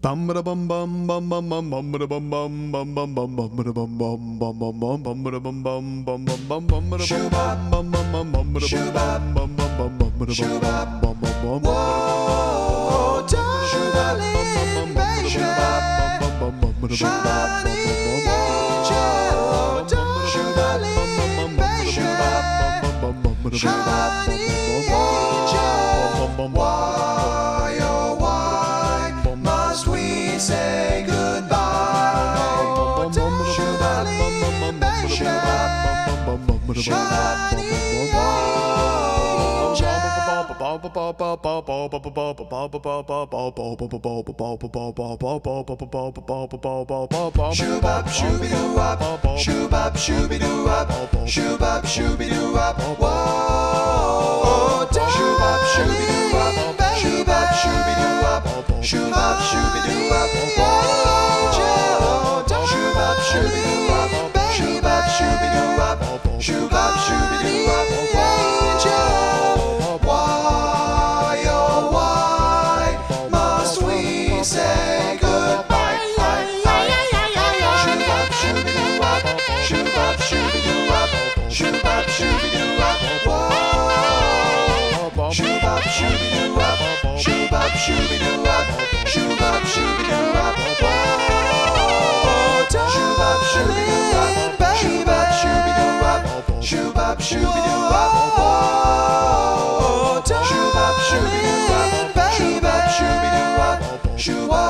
Bum ba bum bum bum bum bum bum ba bum bum bum bum bum bum ba bum bum bum bum bum bum ba bum bum bum bum bum bum ba bum bum bum bum bum ba bum bum bum bum bum ba bum bum bum bum. Whoa, darling, baby, shiny angel, darling, baby, shiny angel. Why, oh why must we say goodbye? Darling, baby, shiny Shoo-bop, shooby-doo-wop, shoo-bop, shooby-doo-wop, shoo-bop, shooby-doo-wop, whoa, shoo-bop, shooby-doo-wop, shoo-bop, shooby-doo-wop, shoo-bop, shooby-doo-wop, whoa, shoo-bop, shooby-doo-wop, shoo-bop, shooby-doo-wop, shoo-bop, shooby-doo-wop, why, oh why must we say goodbye? Shoo-bop, shooby-doo-wop, shoo-bop, shooby-doo-wop, whoa, shoo-bop, shooby-doo-wop, shoo-bop, shooby-doo-wop, shoo-bop, shooby-doo-wop, whoa, shoo-bop, shooby-doo-wop, shoo-bop, shooby-doo-wop, shoo-bop, shooby-doo-wop, whoa, shoo-bop, shooby-doo-wop, shoo-bop, shooby-doo-wop, shoo-bop,